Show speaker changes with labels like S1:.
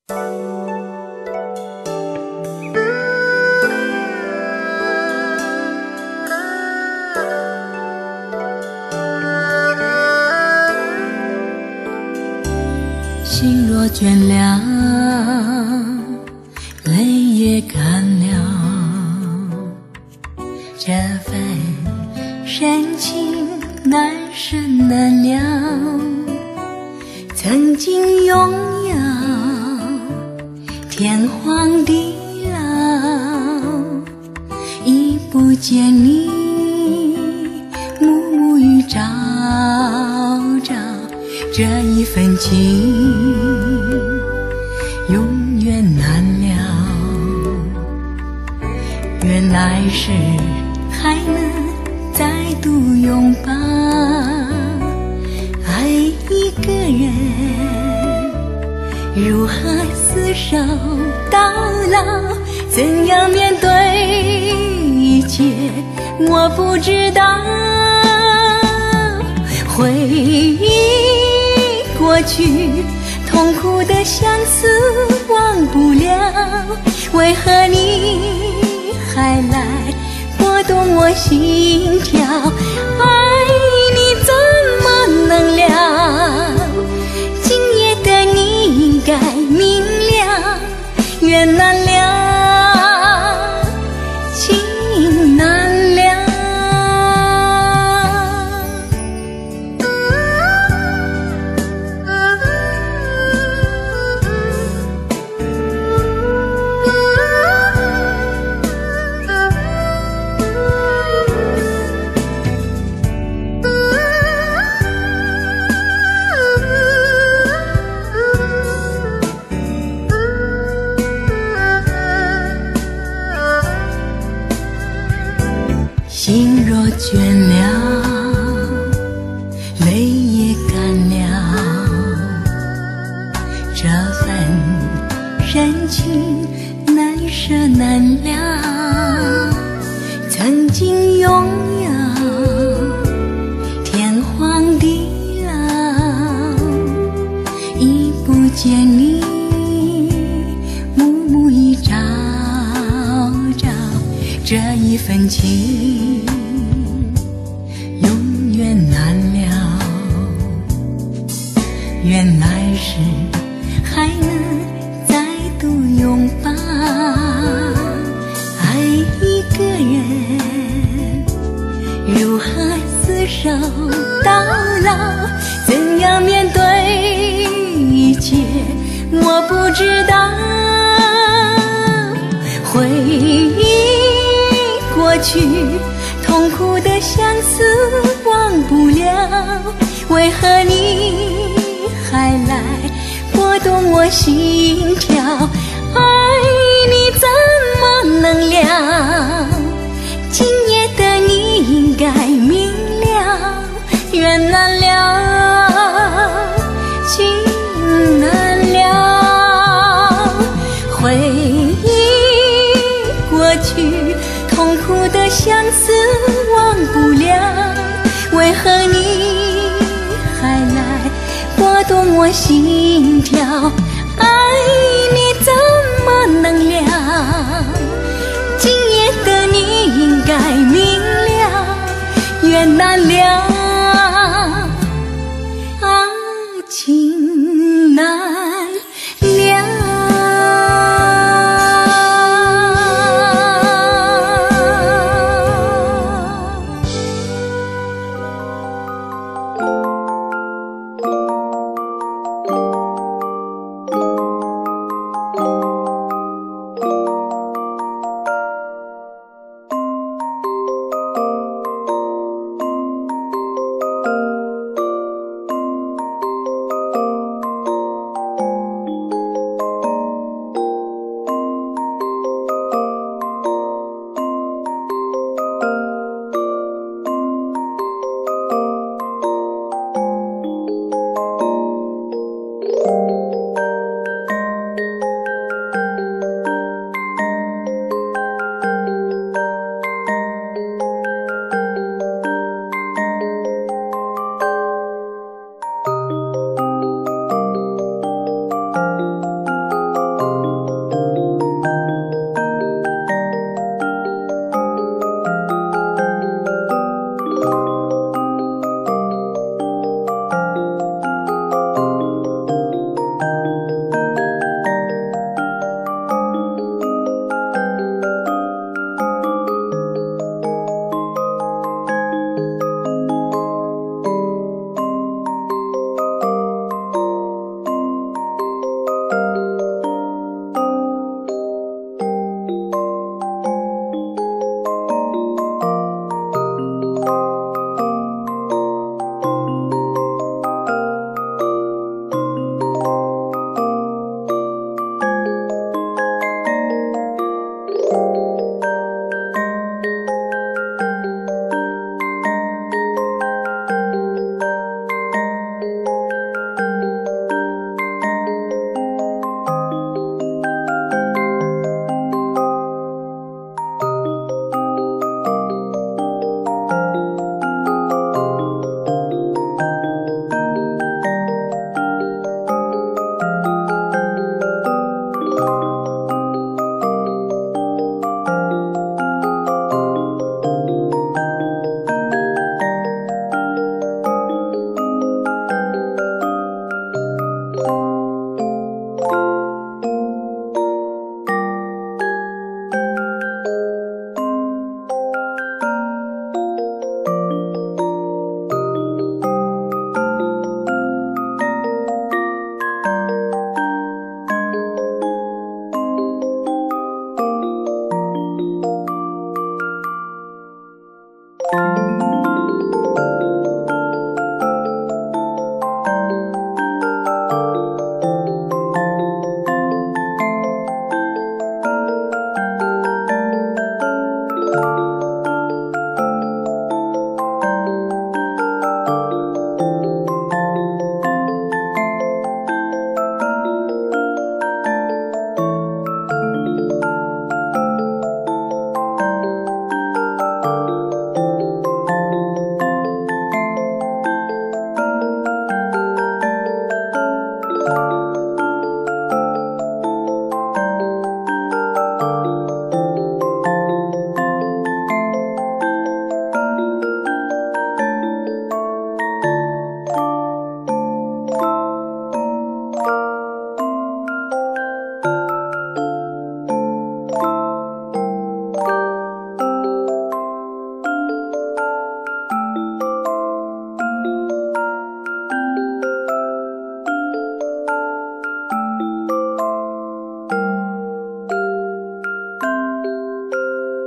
S1: 心若倦了，泪也干了，这份深情难舍难了。曾经拥有天荒地老，已不见你暮暮与朝朝，这一份情永远难了。愿来世还能再度拥抱，爱一个人如何厮守到老，怎样面对一切我不知道。回忆过去痛苦的相思忘不了，为何你还来拨动我心跳？爱你怎么能了？今夜的你应该明了，缘难了，情难了。心若倦了，泪也干了，这份深情难舍难了。曾经拥有天荒地老，已不见你暮暮一朝朝，这一份情永远难了。愿来世还能再度拥抱，爱一个人如何厮守到老，怎样面对一切我不知道。回忆过去痛苦的相思忘不了，为何你还来拨动我心跳？爱你怎么能了？今夜的你应该明了，缘难了，情难了。回忆过去痛苦的相思忘不了，为何你还来拨动我心跳？